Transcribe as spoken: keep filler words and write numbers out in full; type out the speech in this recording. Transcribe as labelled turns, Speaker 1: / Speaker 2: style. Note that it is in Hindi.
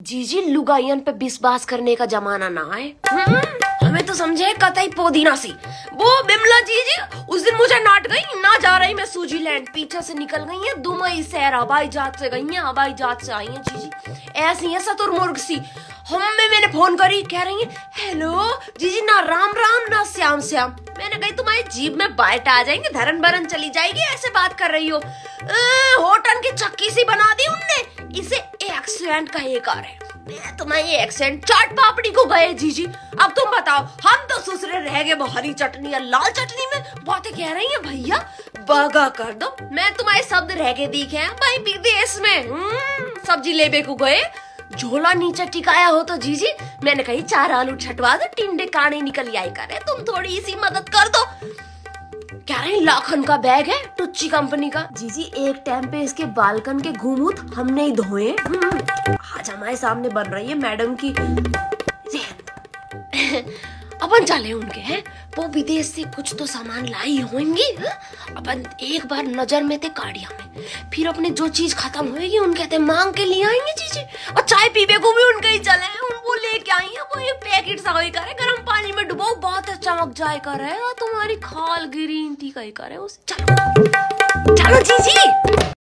Speaker 1: जीजी लुगाइयन पे विश्वास करने का जमाना ना है। हमें तो समझे कतई पोदीना सी। वो बिमला जीजी उस दिन मुझे नाट गई ना जा रही मैं स्विट्जरलैंड, पीछे से निकल गई है दुबई शहर, हवाई जहाज से गई है, हवाई जहाज से आई है जीजी, ऐसी है सतुरमुर्ग सी। हमें मैंने फोन करी, कह रही है हेलो जीजी, ना राम राम ना श्याम श्याम। मैंने कही तुम्हारी जीभ में बाइट आ जाएंगे, धरन भरन चली जाएगी, ऐसे बात कर रही हो। होटल की चक्की सी बना दी उनने, इसे एक्सेंट का ये कार है। मैं तुम्हारी एक्सेंट चाट पापड़ी को गए जीजी। अब तुम बताओ, हम तो ससुरे रह गए वो हरी चटनी या लाल चटनी में बातें कह रही है भैया बगा कर दो। मैं तुम्हारे शब्द रह के दिखे हैं भाई विदेश में, सब्जी लेबे को गए, झोला नीचे टिकाया हो तो जीजी मैंने कही चार आलू छटवा दो, टिंडे काने निकल आई करे, तुम थोड़ी सी मदद कर दो। क्या रही लाखन का बैग है टुच्ची कंपनी का जीजी, एक टाइम पे इसके बालकन के घूमूत हमने ही धोए। आज हमारे सामने बन रही है मैडम की अपन चले उनके हैं, वो विदेश से कुछ तो सामान लाई होंगी, अपन एक बार नजर में थे काड़िया में, फिर अपने जो चीज खत्म होएगी उनके कहते मांग के लिए आएंगे जीजी, और चाय पीबे को भी उनके ही चले हैं, उनको लेके आई है वो एक पैकेट सा वही करे, गर्म पानी में डुबाओ बहुत चमक जाए करे, और तुम्हारी खाल ग्रीन टी का ही करे उसे। चलो चलो जीजी।